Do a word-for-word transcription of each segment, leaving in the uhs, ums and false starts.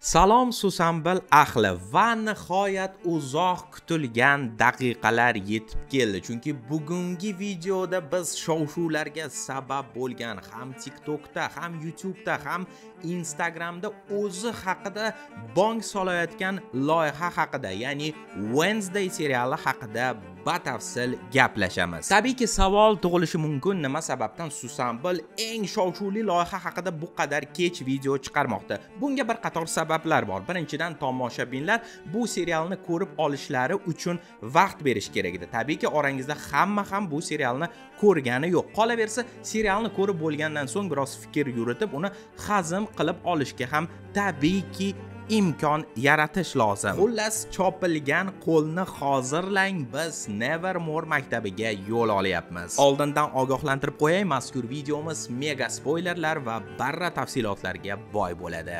Salom Susanbil ahli va nihoyat uzoq kutilgan daqiqalar yetib keldi. Chunki bugungi videoda biz shov-shuvlarga sabab bo'lgan ham TikTokda, ham YouTube'da, ham Instagramda o'zi haqida bong solayotgan loyiha haqida, ya'ni Wednesday seriali haqida batafsil gaplashamiz. Tabiiyki savol tug'ilishi mumkin, nima sababdan Susanbil eng shov-shuvli loyiha haqida bu qadar kech video chiqarmoqda? Bunga bir qator sabablar bor. Birinchidan, tomoshabinlar bu serialni ko'rib olishlari uchun vaqt berish kerak edi. Tabiiyki orangizda hamma ham bu serialni ko'rgani yo'q. Qolaversa, serialni ko'rib bo'lgandan so'ng biroz fikr yuritib, uni hazm qilib olishga ham tabiiyki imkon yaratish lozim. Xullas, chopilgan qo'lni hozirlang, biz Nevermore maktabiga yo'l olyapmiz. Oldindan ogohlantirib qo'yay, mazkur videomiz mega spoilerlar va barra tafsilotlarga boy bo'ladi.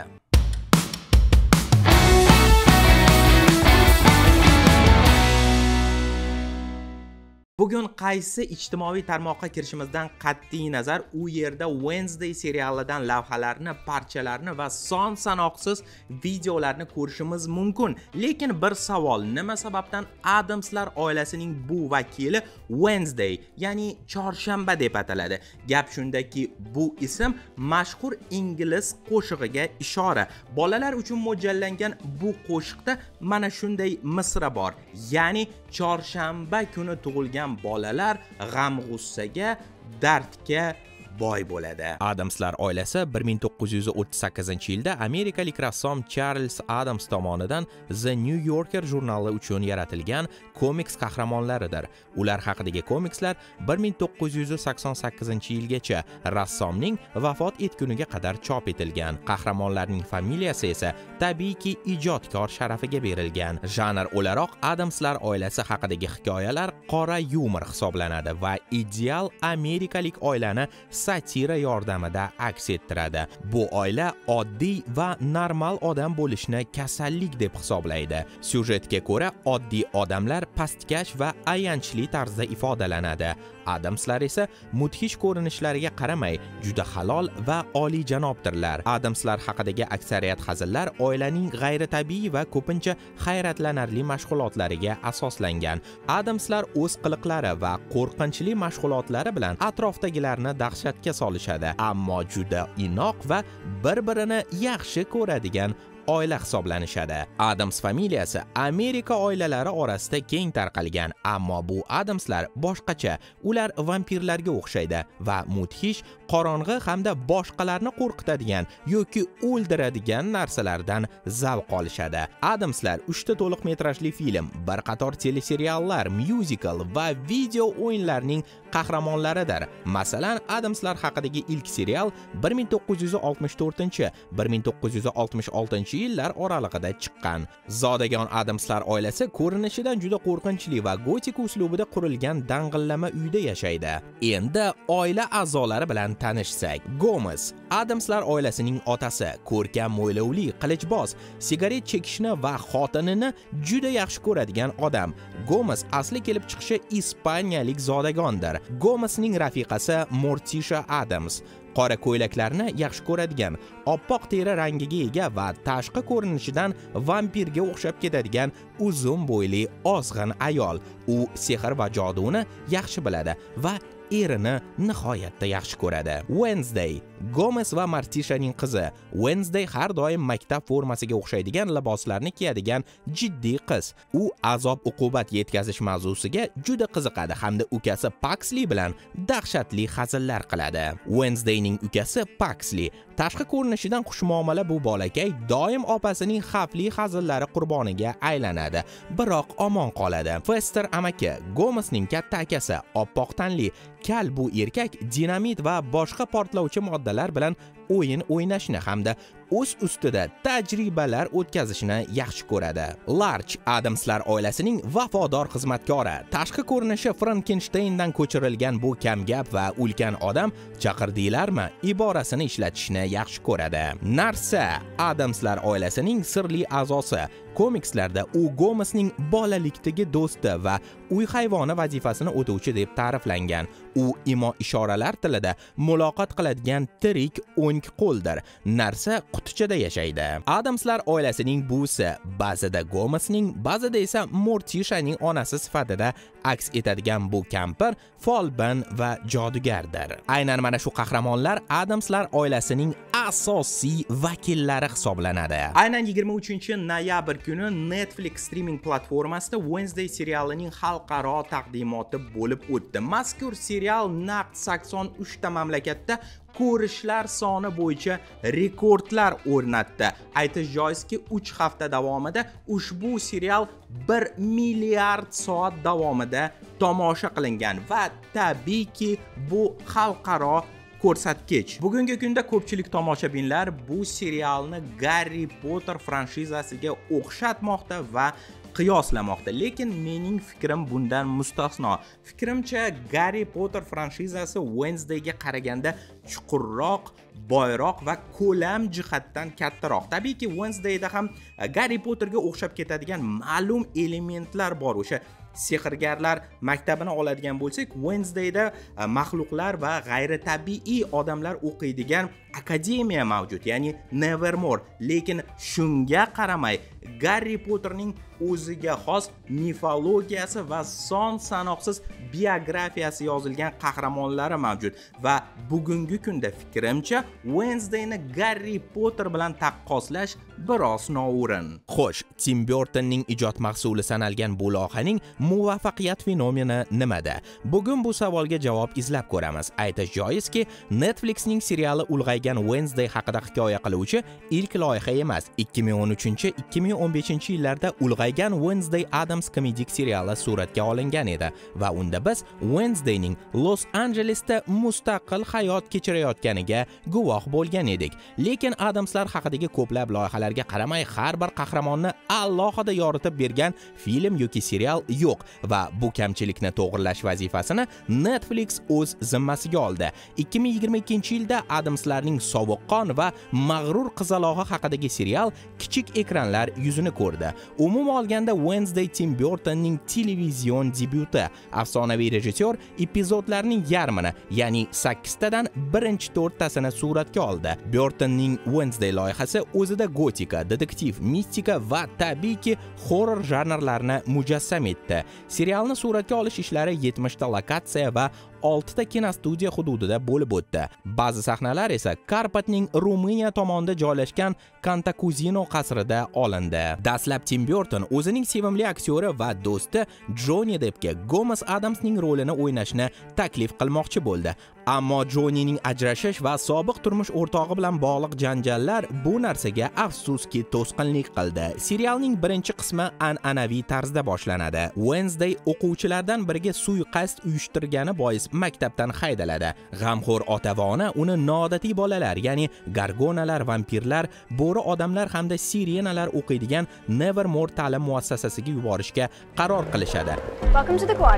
Bugun qaysi ijtimoiy tarmoqqa kirishimizdan qat'iy nazar u yerda Wednesday serialidan lavhalarni, parchalarni va son sanoqsiz videolarni ko'rishimiz mumkin. Lekin bir savol, nima sababdan Adamslar oilasining bu vakili Wednesday, ya'ni chorshanba deb ataladi? Gap shundaki, bu ism mashhur ingliz qo'shig'iga ishora. Bolalar uchun mo'ljallangan bu qo'shiqda mana shunday misra bor. Ya'ni chorshanba kuni tug'ilgan bolalar g'am-g'ussaga, dardga boy bo'ladi. Adamslar oilasi bir ming to'qqiz yuz o'ttiz sakkizinchi yilda amerikalik rassom Charles Adams tomonidan The New Yorker jurnali uchun yaratilgan komiks qahramonlaridir. Ular haqidagi komikslar bir ming to'qqiz yuz sakson sakkizinchi yilgacha rassomning vafot etguniga qadar chop etilgan. Qahramonlarning familiyasi esa tabiiyki ijodkor sharafiga berilgan. Janr o'laroq Adamslar oilasi haqidagi hikoyalar qora yumor hisoblanadi va ideal amerikalik oilani satira yordamida aks ettiradi. Bu oila oddiy va normal odam bo'lishni kasallik deb hisoblaydi. Syujetga ko'ra, oddiy odamlar pastkash va ayanchli tarzda ifodalanadi. Adamslar esa mudhish ko'rinishlariga qaramay juda halol va oliyjanobdirlar. Adamslar haqidagi aksariyat hazillar oilaning g'ayritabiiy va ko'pincha hayratlanarli mashg'ulotlariga asoslangan. Adamslar o'z qiliqlari va qo'rqinchli mashg'ulotlari bilan atrofdagilarni dahshatga solishadi, ammo juda inoq va bir-birini yaxshi ko'radigan oila hisoblanishadi. Adams familiyasi Amerika oilalari orasida keng tarqalgan, ammo bu Adamslar boshqacha. Ular vampirlarga o'xshaydi va mudhish, qorong'i hamda boshqalarni qo'rqitadigan yoki o'ldiradigan narsalardan zavq olishadi. Adamslar uchta to'liq metrajli film, bir qator teleseriallar, myuzikal va video o'yinlarning qahramonlaridir. Masalan, Adamslar haqidagi ilk serial bir ming to'qqiz yuz oltmish to'rtinchi - bir ming to'qqiz yuz oltmish oltinchi yillar oralig'ida chiqqan. Zodagon Adamslar oilasi ko'rinishidan juda qo'rqinchli va gotik uslubida qurilgan dang'illama uyda yashaydi. Endi oila a'zolari bilan tanishsak. Gomez, Adamslar oilasining otasi, ko'rkam mo'ylovli, qilichboz, sigaret chekishni va xotinini juda yaxshi ko'radigan odam. Gomez asli kelib chiqishi ispaniyalik zodagondir. Gomezning rafiqasi Morticia Adams qora ko'ylaklarni yaxshi ko'radigan, oppoq teri rangiga ega va tashqi ko'rinishidan vampirga o'xshab ketadigan uzun bo'yli ozg'in ayol. U sehr va joduni yaxshi biladi va erini nihoyatda yaxshi ko'radi. Wednesday, Gomez va Morticianing qizi. Wednesday har doim maktab formasiga o'xshaydigan liboslarni kiyadigan jiddiy qiz. U azob-uqubat yetkazish mavzusiga juda qiziqadi hamda ukasi Paxley bilan dahshatli hazillar qiladi. Wednesdayning ukasi Paxley tashqi ko'rinishidan xushmuomala bu bolakay doim opasining xavfli hazillari qurboniga aylanadi, biroq omon qoladi. Fester amaki, Gomezning katta akasi, oppoq tanli, kal bu erkak dinamit va boshqa portlovchi moddalar bilan o'yin o'ynashni hamda o'z ustida tajribalar o'tkazishni yaxshi ko'radi. Larch, Adamslar oilasining vafodor xizmatkori. Tashqi ko'rinishi Frankensteindan ko'chirilgan bu kamgap va ulkan odam chaqirdinglarmi iborasini ishlatishni yaxshi ko'radi. Narsa, Adamslar oilasining sirli a'zosi. Komikslarda u Gomezning bolalikdagi do'sti va uy hayvoni vazifasini o'tuvchi deb ta'riflangan. U imo ishoralar tilida muloqot qiladigan tirik o'ng qo'ldir. Narsa qutichada yashaydi. Adamslar oilasining buvisi, ba'zida Gomesning, ba'zida esa Mortishaning onasi sifatida aks etadigan bu kampir folbin va jodugardir. Aynan mana shu qahramonlar Adamslar oilasining asosiy vakillari hisoblanadi. Aynan yigirma uchinchi noyabr kuni Netflix streaming platformasida Wednesday serialining xalqaro taqdimoti bo'lib o'tdi. Mazkur serial naqd sakson uch ta mamlakatda ko'rishlar soni bo'yicha rekordlar o'rnatdi. Aytish joizki, uch hafta davomida ushbu serial bir milliard soat davomida tomosha qilingan va tabiiyki bu xalqaro ko'rsatkich. Bugungi kunda ko'pchilik tomoshabinlar bu serialni Harry Potter franshizasiga o'xshatmoqda va qiyoslamoqda, lekin mening fikrim bundan mustasno. Fikrimcha, Harry Potter franshizasi Wednesdayga qaraganda chuqurroq, boyroq va ko'lam jihatdan kattaroq. Tabiiyki, Wednesdayda ham Harry Potterga o'xshab ketadigan ma'lum elementlar bor. O'sha sehrgarlar maktabini oladigan bo'lsak, Wednesdayda maxluqlar va g'ayritabiiy odamlar o'qiydigan akademiya mavjud, ya'ni Nevermore. Lekin shunga qaramay, Harry Potterning o'ziga xos mifologiyasi va son sanoqsiz biografiyasi yozilgan qahramonlari mavjud va bugungi kunda fikrimcha Wednesdayni Harry Potter bilan taqqoslash biroz noo'rin. Xo'sh, Tim Burtonning ijod mahsuli sanalgan bu loyihaning muvaffaqiyat fenomeni nimada? Bugun bu savolga javob izlab ko'ramiz. Aytish joizki, Netflixning seriali ulg'aygan Wednesday haqida hikoya qiluvchi ilk loyiha emas. ikki ming o'n uchinchi - ikki ming o'n beshinchi yillarda ulg'aygan Wednesday Addams komedik seriali suratga olingan edi va unda biz Wednesdayning Los Angelesda mustaqil hayot kechirayotganiga guvoh bo'lgan edik. Lekin Addamslar haqidagi ko'plab loyihalarga qaramay, har bir qahramonni alohida yoritib bergan film yoki serial yo'q va bu kamchilikni to'g'rilash vazifasini Netflix o'z zimmasiga oldi. ikki ming yigirma ikkinchi yilda Addamslarning sovuqqon va mag'rur qizalog'i haqidagi serial kichik ekranlar yuzini ko'rdi. Umuman olganda Wednesday Tim Burtonning televizion debyuti. Afsonaviy rejissyor epizodlarning yarmini, ya'ni sakkiz tadan birinchi to'rttasini suratga oldi. Burtonning Wednesday loyihasi o'zida gotika, detektiv, mistika va tabiiyki horror janrlarini mujassam etdi. Serialni suratga olish ishlari yetmish ta lokatsiya va olti ta kinostudiya hududida bo'lib o'tdi. Ba'zi sahnalar esa Karpatning Ruminiya tomonida joylashgan Cantacuzino qasrida olindi. Dastlab Tim Burton o'zining sevimli aktyori va do'sti Johnny Deppga Gomes Adamsning rolini o'ynashni taklif qilmoqchi bo'ldi. Ammo Johnnyning ajrashish va sobiq turmush o'rtog'i bilan bog'liq janjallar bu narsaga afsuski to'sqinlik qildi. Serialning birinchi qismi an'anaviy tarzda boshlanadi. Wednesday o'quvchilardan biriga suiqasd uyushtirgani bois maktabdan haydaladi. G'amxo'r ota va ona uni noodatiy bolalar, ya'ni gargonalar, vampirlar, bo'ri odamlar hamda sirenalar o'qiydigan Nevermore ta'lim muassasasiga yuborishga qaror qilishadi. Welcome to the quad.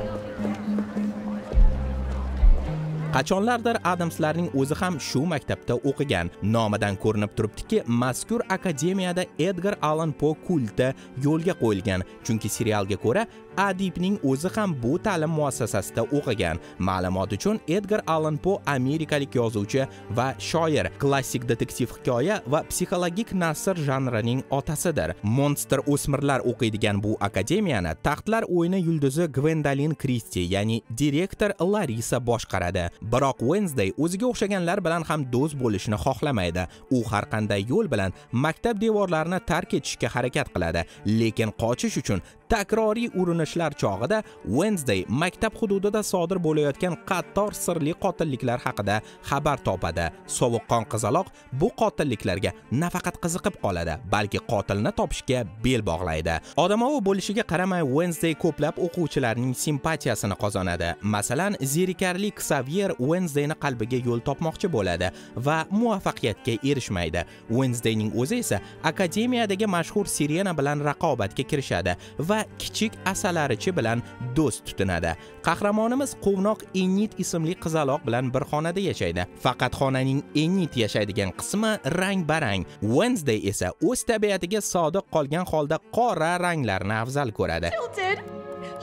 Qachonlardir Adamslarning o'zi ham shu maktabda o'qigan. Nomidan ko'rinib turibdiki, mazkur akademiyada Edgar Allan Poe kulti yo'lga qo'yilgan. Chunki serialga ko'ra, adibning o'zi ham bu ta'lim muassasasida o'qigan. Ma'lumot uchun, Edgar Allan Poe amerikalik yozuvchi va shoir, klassik detektiv hikoya va psixologik nasr janrining otasidir. Monster o'smirlar o'qiydigan bu akademiyani Taxtlar o'yini yulduzi Gwendolyn Christie, ya'ni direktor Larissa boshqaradi. Biroq Wednesday o'ziga o'xshaganlar bilan ham do'st bo'lishni xohlamaydi. U har qanday yo'l bilan maktab devorlarini tark etishga harakat qiladi, lekin qochish uchun takroriy urinishlar chog'ida Wednesday maktab hududida sodir bo'layotgan qator sirli qotilliklar haqida xabar topadi. Sovuqqon qizaloq bu qotilliklarga nafaqat qiziqib qoladi, balki qotilni topishga bel bog'laydi. Odamovi bo'lishiga qaramay, Wednesday ko'plab o'quvchilarning simpatiyasini qozonadi. Masalan, zerikarli Xavier Wednesdayni qalbiga yo'l topmoqchi bo'ladi va muvaffaqiyatga erishmaydi. Wednesdayning o'zi esa akademiyadagi mashhur sirena bilan raqobatga kirishadi va kichik asalarichi bilan do'st tutinadi. Qahramonimiz quvnoq Enid ismli qizaloq bilan bir xonada yashaydi. Faqat xonaning Enid yashaydigan qismi rang-barang. Wednesday esa o'z tabiatiga sodiq qolgan holda qora ranglarni afzal ko'radi.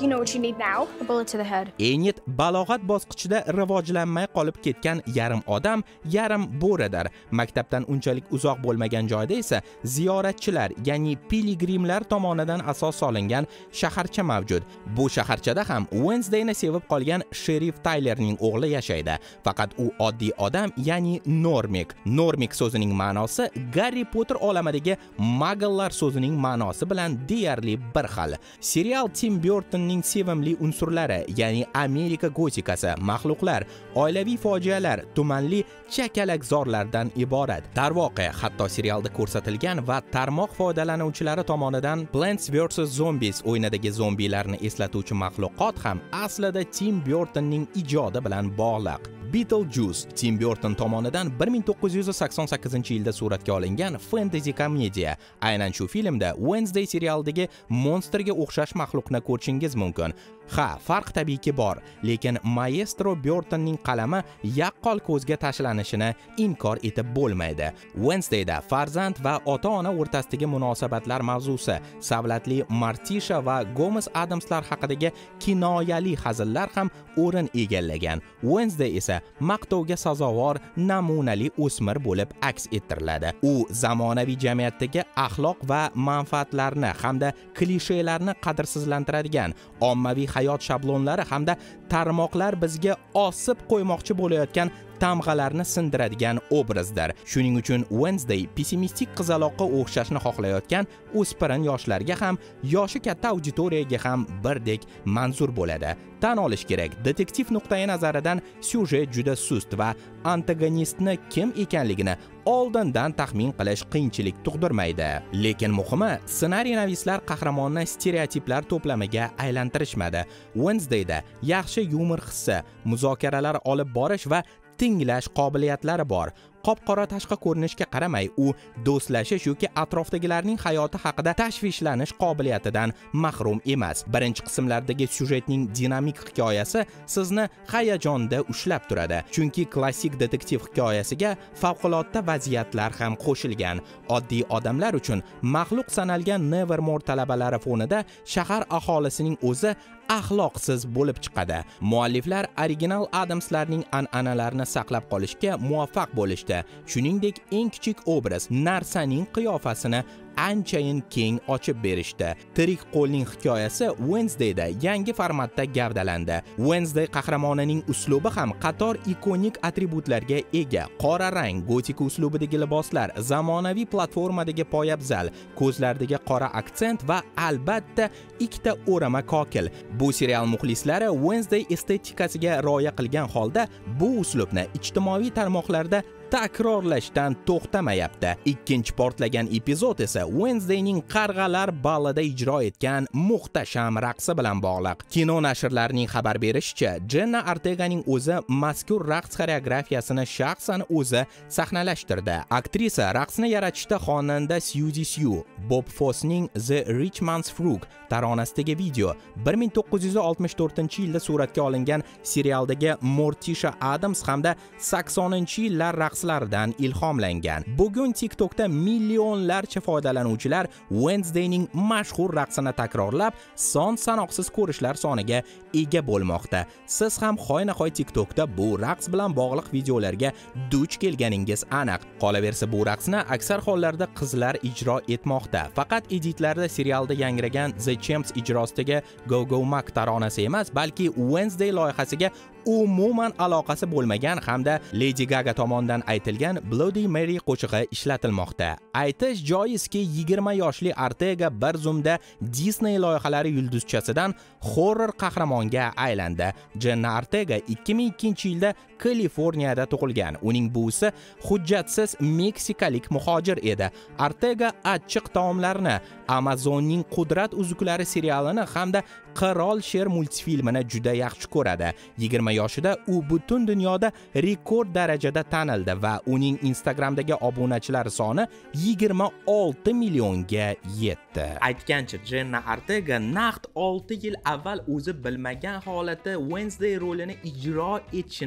You know what you need now? A bullet to the head. Enid balog'at bosqichida rivojlanmay qolib ketgan yarim odam, yarim bo'ridir. Maktabdan unchalik uzoq bo'lmagan joyda esa ziyoratchilar, ya'ni piligrimlar tomonidan asos solingan shaharcha mavjud. Bu shaharchada ham Wednesdayni sevib qolgan sherif Taylerning o'g'li yashaydi. Faqat u oddiy odam, ya'ni Normik. Normik so'zining ma'nosi Harry Potter olamidagi Mugglelar so'zining ma'nosi bilan deyarli bir xil. Serial Tim Burtonning sevimli unsurlari, ya'ni Amerika gotikasi, maxluqlar, oilaviy fojialar, tumanli chakalakzorlardan iborat. Darvoqe, hatto serialda ko'rsatilgan va tarmoq foydalanuvchilari tomonidan Plants versus. Zombies o'yinidagi zombilarni eslatuvchi maxluqot ham aslida Tim Burtonning ijodi bilan bog'liq. Beetlejuice Tim Burton tomonidan bir ming to'qqiz yuz sakson sakkizinchi yilda suratga olingan fantasy komediya. Aynan shu filmda Wednesday serialidagi monsterga o'xshash maxluqni ko'rishingiz mumkin. Ha, farq tabiiyki bor, lekin maestro Burtonning qalami yaqqol ko'zga tashlanishini inkor etib bo'lmaydi. Wednesdayda farzand va ota-ona o'rtasidagi munosabatlar mavzusi, savlatli Martisha va Gomez Adamslar haqidagi kinoyali hazillar ham o'rin egallagan. Wednesday esa maqtovga sazovor namunali o'smir bo'lib aks ettiriladi. U zamonaviy jamiyatdagi axloq va manfaatlarni hamda klishelarni qadrsizlantiradigan, ommaviy hayot shablonlari hamda tarmoqlar bizga osib qo'ymoqchi bo'layotgan tamg'alarni sindiradigan obrazdir. Shuning uchun Wednesday pessimistik qizaloqqa o'xshashni xohlayotgan o'spirin yoshlarga ham, yoshi katta auditoriyaga ham birdek manzur bo'ladi. Tan olish kerak, detektiv nuqtai nazaridan syujet juda sust va antagonistni kim ekanligini oldindan taxmin qilish qiyinchilik tug'dirmaydi. Lekin muhimi, ssenariynavislar qahramonni stereotiplar to'plamiga aylantirishmadi. Wednesdayda yaxshi yumor hissi, muzokaralar olib borish va tinglash qobiliyatlari bor. Qop-qora tashqi ko'rinishga qaramay, u do'stlashish yoki atrofdagilarning hayoti haqida tashvishlanish qobiliyatidan mahrum emas. Birinchi qismlardagi syujetning dinamik hikoyasi sizni hayajonda ushlab turadi. Chunki klassik detektiv hikoyasiga favqulodda vaziyatlar ham qo'shilgan. Oddiy odamlar uchun maxluq sanalgan Nevermore talabalari fonida shahar aholisining o'zi axloqsiz bo'lib chiqadi. Mualliflar original Adamslarning an'analarini saqlab qolishga muvaffaq bo'lishdi. Shuningdek, eng kichik obraz narsaning qiyofasini anchayin keng ochib berishdi. Tirik qo'lning hikoyasi Wednesdayda yangi formatda gavdalandi. Wednesday qahramonining uslubi ham qator ikonik atributlarga ega. Qora rang, gotika uslubidagi liboslar, zamonaviy platformadagi poyabzal, ko'zlardagi qora aksent va albatta ikkita o'rama kokil. Bu serial muxlislari Wednesday estetikasiga rioya qilgan holda bu uslubni ijtimoiy tarmoqlarda takrorlashdan to'xtamayapti. Ikkinchi portlagan epizod esa Wednesdayning qarg'alar balida ijro etgan muhtasham raqsi bilan bog'liq. Kino nashrlarining xabar berishicha, Jenna Orteganing o'zi mazkur raqs xoreografiyasini shaxsan o'zi sahnalashtirdi. Aktrisa raqsni yaratishda xonanda Suzy Sue, Bob Fossning The Rich Man's Frog taronasidagi video bir ming to'qqiz yuz oltmish to'rtinchi yilda suratga olingan serialdagi Morticia Adams hamda saksoninchi yillar raqslaridan ilhomlangan. Bugun TikTokda millionlarcha foydalanuvchilar Wednesdayning mashhur raqsini takrorlab, son sanoqsiz ko'rishlar soniga ega bo'lmoqda. Siz ham xoyna-xoy TikTokda bu raqs bilan bog'liq videolarga duch kelganingiz aniq. Qolaversa, bu raqsni aksar hollarda qizlar ijro etmoqda. Faqat editlarda serialda yangragan The Champs ijrosidagi Go Go Mac taronasi emas, balki Wednesday loyihasiga umuman aloqasi bo'lmagan hamda Lady Gaga tomonidan aytilgan Bloody Mary qo'shig'i ishlatilmoqda. Aytish joizki, yigirma yoshli Ortega bir zumda Disney loyihalari yulduzchasidan horror qahramonga aylandi. Jenna Ortega ikki ming ikkinchi yilda Kaliforniyada tug'ilgan. Uning buvisi hujjatsiz meksikalik muhojir edi. Ortega achchiq taomlarni, Amazonning Qudrat uzuklari serialini hamda Qirol Sher multfilmini juda yaxshi ko'radi. yigirma yoshida u butun dunyoda rekord darajada tanildi va uning Instagramdagi obunachilar soni yigirma olti millionga yetdi. Aytgancha, Jenna Ortega naqd olti yil avval o'zi bilmagan holatda Wednesday rolini ijro etishini bash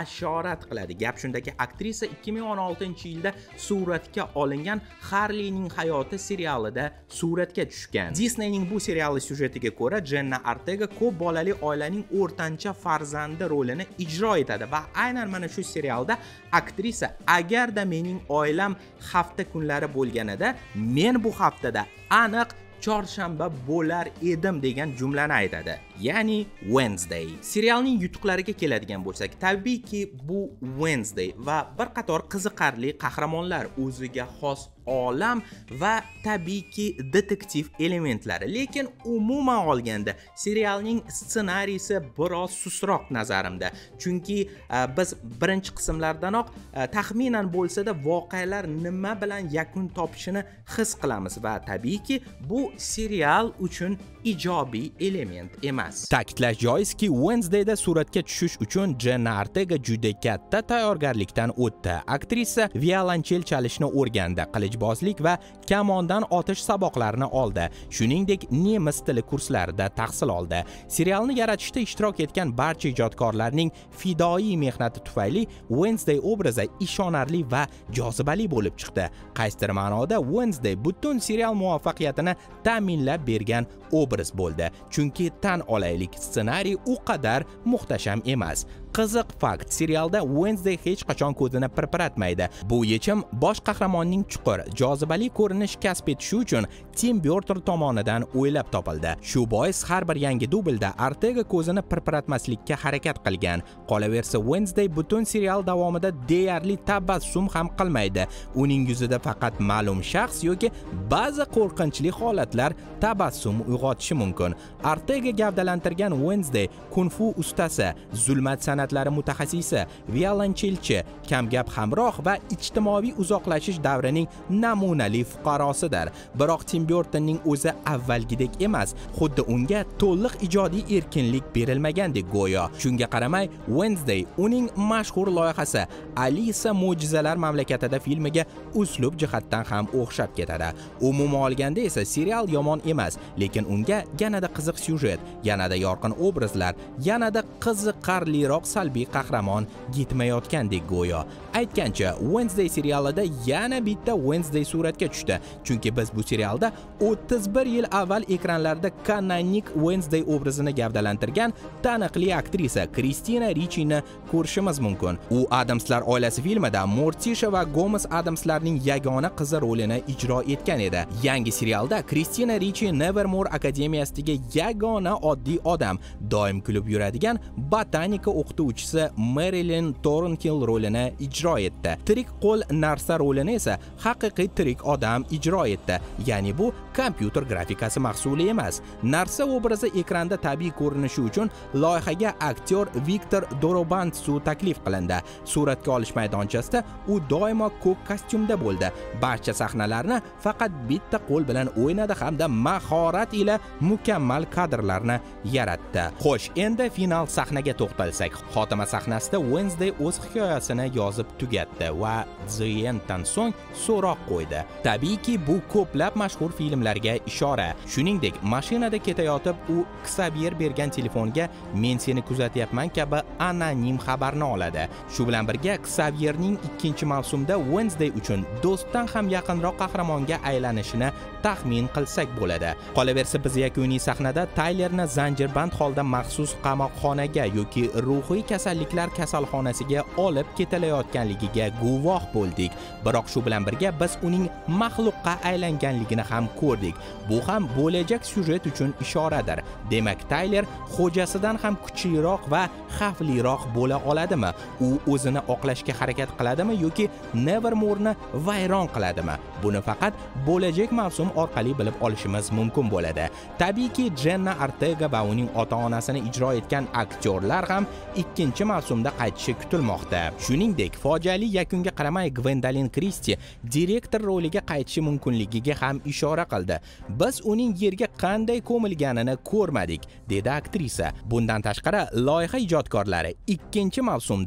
bashorat qiladi. Gap shundaki, aktrisa ikki ming o'n oltinchi yilda suratga olingan Harley'ning hayoti serialida suratga tushgan. Disneyning bu seriali syujetiga ko'ra, Jenna Ortega ko'p bolali oilaning o'rtancha farzandi rolini ijro etadi va aynan mana shu serialda aktrisa agarda mening oilam hafta kunlari bo'lganida, men bu haftada aniq chorshanba bo'lar edim degan jumlani aytadi. Ya'ni Wednesday. Serialning yutuqlariga keladigan bo'lsak, tabiiyki bu Wednesday va bir qator qiziqarli qahramonlar, o'ziga xos olam va tabiiyki detektiv elementlari. Lekin umuman olganda serialning ssenariysi biroz susroq nazarimda. Chunki biz birinchi qismlardanoq taxminan bo'lsa-da voqealar nima bilan yakun topishini his qilamiz va tabiiyki bu serial uchun ijobiy element emas. Ta'kidlash joizki, Wednesdayda suratga tushish uchun Jenna Ortega juda katta tayyorgarlikdan o'tdi. Aktrisa violonchel chalishni o'rgandi, qilichbozlik va kamondan otish saboqlarini oldi. Shuningdek, nemis tili kurslarida tahsil oldi. Serialni yaratishda ishtirok etgan barcha ijodkorlarning fidoi mehnati tufayli Wednesday obrazi ishonarli va jozibali bo'lib chiqdi. Qaysidir ma'noda Wednesday butun serial muvaffaqiyatini ta'minlab bergan obraz bo'ldi. Chunki tan olaylik, ssenariy u qadar muhtasham emas. Qiziq fakt, serialda Wednesday hech qachon ko'zini pirpiratmaydi. Bu yechim bosh qahramonning chuqur, jozibali ko'rinish kasb etishi uchun Tim Burton tomonidan o'ylab topildi. Shu bois har bir yangi dublda Ortega ko'zini pirpiratmaslikka harakat qilgan. Qolaversa, Wednesday butun serial davomida deyarli tabassum ham qilmaydi. Uning yuzida faqat ma'lum shaxs yoki ba'zi qo'rqinchli holatlar tabassum uyg'otishi mumkin. Ortega gavdalantirgan Wednesday kung-fu ustasi, zulmat san'atlari mutaxassisi, violonchelchi, kamgap hamroh va ijtimoiy uzoqlashish davrining namunali fuqarosidir. Biroq Tim Burtonning o'zi avvalgidek emas, xuddi unga to'liq ijodiy erkinlik berilmagandek go'yo. Shunga qaramay, Wednesday uning mashhur loyihasi Alisa mo'jizalar mamlakatida filmiga uslub jihatdan ham o'xshab ketadi. Umuman olganda esa serial yomon emas, lekin unga yanada qiziq syujet, yanada yorqin obrazlar, yanada qiziqarliroq salbiy qahramon yetmayotgandek go'yo. Aytgancha, Wednesday serialida yana bitta Wednesday suratga tushdi. Chunki biz bu serialda o'ttiz bir yil avval ekranlarda kanonik Wednesday obrazini gavdalantirgan taniqli aktrisa Kristina Richini ko'rishimiz mumkin. U Adamslar oilasi filmida Morticia va Gomez Adamslarning yagona qizi rolini ijro etgan edi. Yangi serialda Kristina Ricci Nevermore akademiyasidagi yagona oddiy odam, doim kulib yuradigan botanika o'qituvchisi Marilyn Thornhill rolini ijro etdi. Tirik qo'l narsa rolini esa haqiqiy tirik odam ijro etdi. Ya'ni bu kompyuter grafikasi mahsuli emas. Narsa obrazi ekranda tabiiy ko'rinishi uchun loyihaga aktyor Viktor Dorobantsu taklif qilindi. Suratga olish maydonchasida u doimo ko'k kostyumda bo'ldi. Barcha sahnalarni faqat bitta qo'l bilan o'ynadi hamda mahorat ila mukammal kadrlarni yaratdi. Xo'sh, endi final sahnaga to'xtalsak, xotima sahnasida Wednesday o'z hikoyasini yozib tugatdi va The End'dan so'ng so'roq qo'ydi. Tabiiyki, bu ko'plab mashhur filmlarga ishora. Shuningdek, mashinada ketayotib u Xavier bergan telefonga "Men seni kuzatyapman" kabi anonim xabarni oladi. Shu bilan birga Xavierning ikkinchi mavsumda Wednesday uchun do'stdan ham yaqinroq qahramonga aylanishini taxmin qilsak bo'ladi. Qolaversa, biz yakuniy sahnada Taylerni zanjirband holda maxsus qamoqxonaga yoki ruhiy kasalliklar kasalxonasiga olib ketilayotganligiga guvoh bo'ldik. Biroq shu bilan birga biz uning maxluqqa aylanganligini ham ko'rdik. Bu ham bo'lajak syujet uchun ishoradir. Demak, Tayler xo'jasidan ham kuchliroq va xavfliroq bo'la oladimi? U o'zini oqlashga harakat qiladimi yoki Nevermore'ni vayron qiladimi? Buni faqat bo'lajak mavsum orqali bilib olishimiz mumkin bo'ladi. Tabiiyki, Jenna Ortega va uning ota-onasini ijro etgan aktyorlar ham ikkinchi mavsumda qaytishi kutilmoqda. Shuningdek, fojiali yakunga qaramay Gwendolyn Christie direktor roliga qaytishi mumkinligiga ham ishora qildi. Biz uning yerga qanday ko'milganini ko'rmadik, dedi aktrisa. Bundan tashqari, loyiha ijodkorlari ikkinchi mavsumda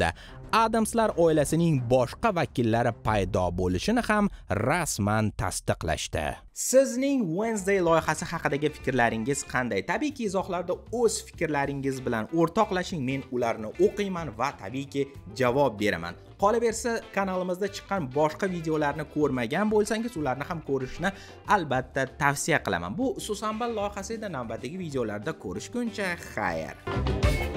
Adamslar oilasining boshqa vakillari paydo bo'lishini ham rasman tasdiqlashdi. Sizning Wednesday loyihasi haqidagi fikrlaringiz qanday? Tabiiyki izohlarda o'z fikrlaringiz bilan o'rtoqlashing, men ularni o'qiyman va tabiiyki javob beraman. Qolaversa, kanalimizda chiqqan boshqa videolarni ko'rmagan bo'lsangiz, ularni ham ko'rishni albatta tavsiya qilaman. Bu Susanbal loyihasi edi, navbatdagi videolarda ko'rishguncha xayr.